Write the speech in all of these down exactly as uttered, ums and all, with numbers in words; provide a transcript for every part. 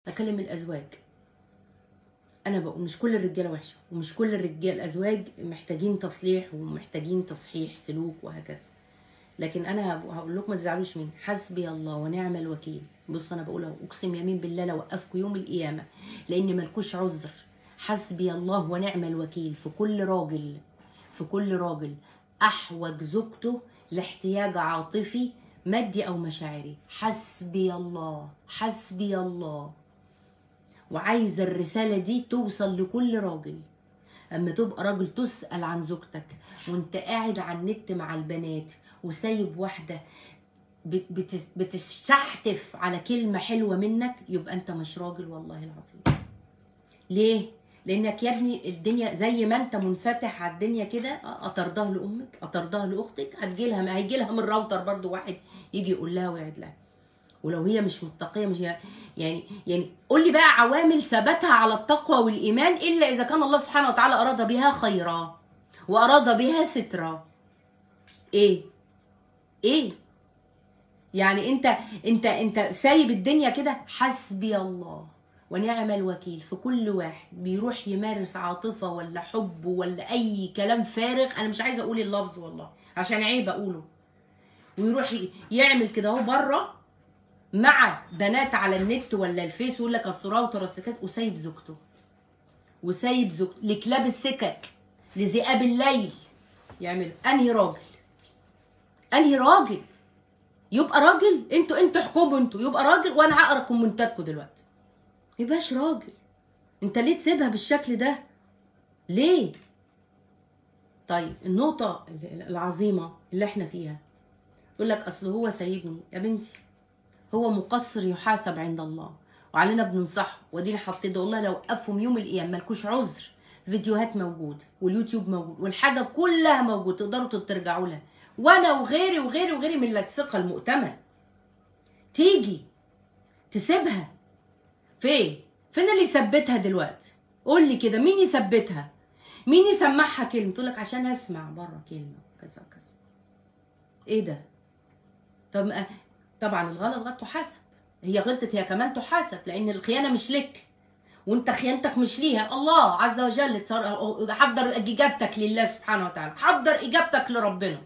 اكلم الازواج. انا بقول مش كل الرجاله وحشه، ومش كل الرجال الازواج محتاجين تصليح ومحتاجين تصحيح سلوك وهكذا، لكن انا هقول لكم ما تزعلوش مني، حسبي الله ونعم الوكيل. بص انا بقولها اقسم يمين بالله لو وقفكم يوم القيامه لان مالكوش عذر. حسبي الله ونعم الوكيل في كل راجل، في كل راجل احوج زوجته لاحتياج عاطفي مادي او مشاعري. حسبي الله، حسبي الله. وعايزه الرساله دي توصل لكل راجل. اما تبقى راجل تسأل عن زوجتك وانت قاعد على النت مع البنات وسايب واحده بتستحتف على كلمه حلوه منك، يبقى انت مش راجل والله العظيم. ليه؟ لانك يا ابني الدنيا زي ما انت منفتح على الدنيا كده، اطردها لامك، اطردها لاختك، هتجيلها هيجيلها من الراوتر برضو واحد يجي يقول لها ويعد لها. ولو هي مش متقيه مش يعني يعني قول لي بقى عوامل ثباتها على التقوى والايمان الا اذا كان الله سبحانه وتعالى اراد بها خيرا واراد بها سترا. ايه؟ ايه؟ يعني انت انت انت سايب الدنيا كده. حسبي الله ونعم الوكيل في كل واحد بيروح يمارس عاطفه ولا حب ولا اي كلام فارغ، انا مش عايزه اقول اللفظ والله عشان عيب اقوله، ويروح يعمل كده اهو بره مع بنات على النت ولا الفيس ويقول لك اصل راوتر اصل كده، وسايب زوجته وسايب زوجته لكلاب السكك لذئاب الليل يعمل. انهي راجل؟ انهي راجل؟ يبقى راجل؟ انتوا انتوا احكموا انتوا، يبقى راجل وانا هقرا كومنتاتكم دلوقتي. ميبقاش راجل. انت ليه تسيبها بالشكل ده؟ ليه؟ طيب النقطة العظيمة اللي احنا فيها يقول لك اصل هو سايبني. يا بنتي هو مقصر يحاسب عند الله وعلينا بننصحه، ودينا حطيت والله لو وقفهم يوم القيامه مالكوش عذر. الفيديوهات موجوده واليوتيوب موجود والحاجه كلها موجود، تقدروا ترجعوا لها. وانا وغيري وغيري وغيري من الثقه المؤتمن. تيجي تسيبها فين؟ فين اللي يثبتها دلوقتي؟ قول لي كده مين يثبتها؟ مين يسمعها كلمه؟ تقول لك عشان اسمع بره كلمه كذا كذا. ايه ده؟ طب طبعا الغلط غلط تحاسب، هي غلطت هي كمان تحاسب، لان الخيانه مش لك وانت خيانتك مش ليها. الله عز وجل حضر اجابتك لله سبحانه وتعالى، حضر اجابتك لربنا.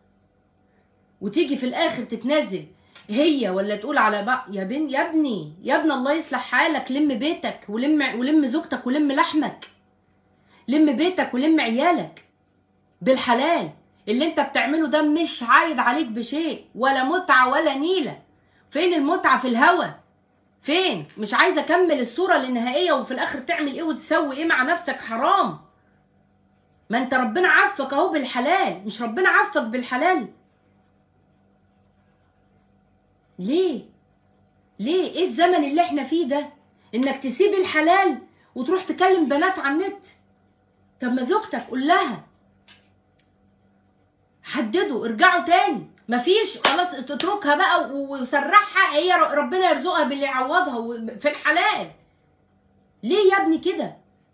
وتيجي في الاخر تتنازل هي ولا تقول على بقى يا بن يا ابني يا ابن الله يصلح حالك، لم بيتك ولم ولم زوجتك ولم لحمك، لم بيتك ولم عيالك بالحلال. اللي انت بتعمله ده مش عايد عليك بشيء ولا متعه ولا نيله. فين المتعه؟ في الهوى. فين؟ مش عايزه اكمل الصوره النهائيه وفي الاخر تعمل ايه وتسوي ايه مع نفسك؟ حرام. ما انت ربنا عفك اهو بالحلال، مش ربنا عفك بالحلال؟ ليه؟ ليه؟ ايه الزمن اللي احنا فيه ده انك تسيب الحلال وتروح تكلم بنات على النت؟ طب ما زوجتك قول لها حددوا ارجعوا تاني، مفيش خلاص اتركها بقى وسرحها، هي ربنا يرزقها باللي يعوضها في الحلال. ليه يا ابني كده؟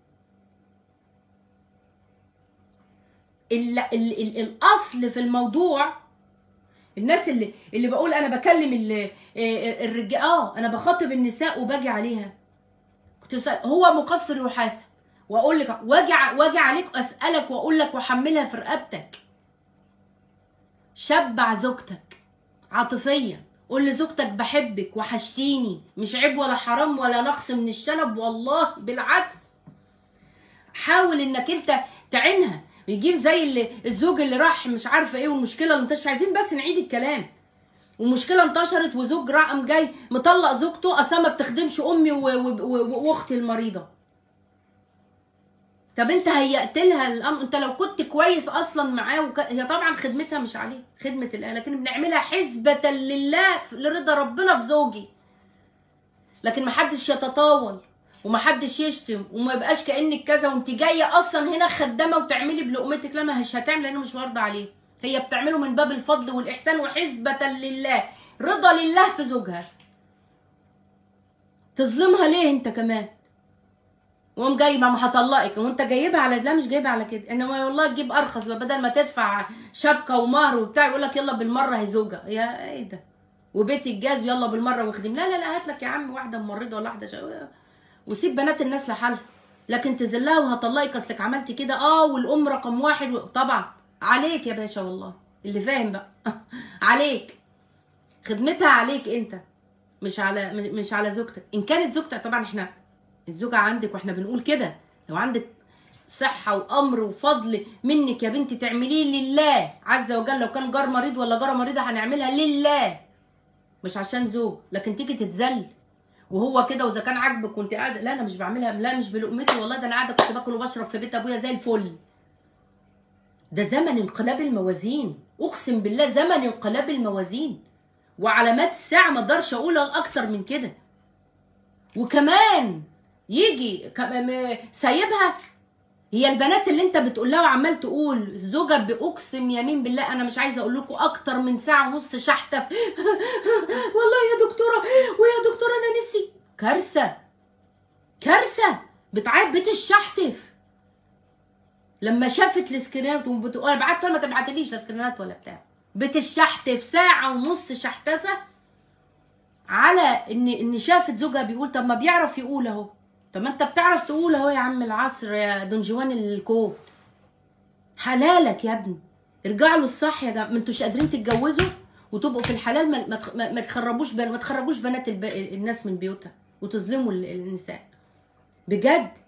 ال ال ال الاصل في الموضوع الناس اللي اللي بقول انا بكلم الرجال، اه انا بخاطب النساء وباجي عليها، كنت هو مقصر يحاسب، واقول لك واجي واجي عليك اسالك واقول لك واحملها في رقبتك. شبع زوجتك عاطفيا، قول لزوجتك بحبك وحشتيني، مش عيب ولا حرام ولا نقص من الشنب والله بالعكس. حاول انك انت تعينها. يجيب زي اللي الزوج اللي راح مش عارفه ايه والمشكله اللي انتشرت، عايزين بس نعيد الكلام. والمشكله انتشرت وزوج قام جاي مطلق زوجته اصلا ما بتخدمش امي واختي المريضه. طب انت هيأت لها الامر، انت لو كنت كويس اصلا معاه وك... هي طبعا خدمتها مش عليه، خدمه الاله، لكن بنعملها حسبه لله لرضا ربنا في زوجي. لكن ما حدش يتطاول وما حدش يشتم وما يبقاش كانك كذا وانت جايه اصلا هنا خدامه وتعملي بلقمتك. لا مش هتعمل لانه مش وارده عليه، هي بتعمله من باب الفضل والاحسان وحسبه لله، رضا لله في زوجها. تظلمها ليه انت كمان؟ وقوم جايبه ما هطلقك وانت جايبها على لا مش جايبها على كده، انما والله تجيب ارخص بدل ما تدفع شبكه ومهر وبتاع يقول لك يلا بالمره هي زوجه. يا ايه ده؟ وبيت الجاز يلا بالمره واخدم. لا لا لا، هات لك يا عم واحده ممرضه ولا واحده شو... وسيب بنات الناس لحالها. لكن تذلها وهطلقك اصلك عملتي كده، اه والام رقم واحد و... طبعا عليك يا باشا والله، اللي فاهم بقى عليك، خدمتها عليك انت، مش على مش على زوجتك. ان كانت زوجتك طبعا، احنا الزوجه عندك واحنا بنقول كده، لو عندك صحه وامر وفضل منك يا بنتي تعمليه لله عز وجل. لو كان جار مريض ولا جاره مريضه هنعملها لله، مش عشان زوج. لكن تيجي تتذل وهو كده، واذا كان عاجبك وانت قاعده، لا انا مش بعملها، لا مش بلقمتي والله، ده انا قاعده كنت باكل وبشرب في بيت ابويا زي الفل. ده زمن انقلاب الموازين، اقسم بالله زمن انقلاب الموازين، وعلامات الساعه ما اقدرش اقولها اكتر من كده. وكمان يجي سايبها. هي البنات اللي انت بتقول لها وعمال تقول الزوجه، باقسم يمين بالله انا مش عايزه اقول لكم اكتر من ساعه ونص شحته والله يا دكتوره ويا دكتوره انا نفسي. كارثه كارثه، بتعيط بتشحتف لما شافت السكرينات وبتقول انا بعت ما تبعتليش لا سكرينات ولا بتاع. بتشحتف ساعه ونص شحتفه على ان ان شافت زوجها بيقول. طب ما بيعرف يقول اهو، طب ما انت بتعرف تقول اهو يا عم العصر يا دونجوان الكوت، حلالك يا ابني. ارجعوا للصح يا جماعه، ما انتوش قادرين تتجوزوا وتبقوا في الحلال، ما, ما, ما تخربوش بن... ما تخرجوش بنات الب... الناس من بيوتها وتظلموا النساء بجد.